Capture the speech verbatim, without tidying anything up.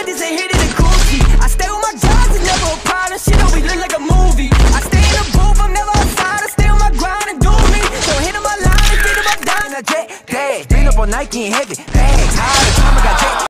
this a hit in the Gucci. I stay with my guys, it's never a problem. Shit always look like a movie. I stay in the booth, I'm never outside. I stay on my grind and do me. So hit on my line and get on my dime. Jet, day, been up all night getting heavy. Bags, high, the time I got jet.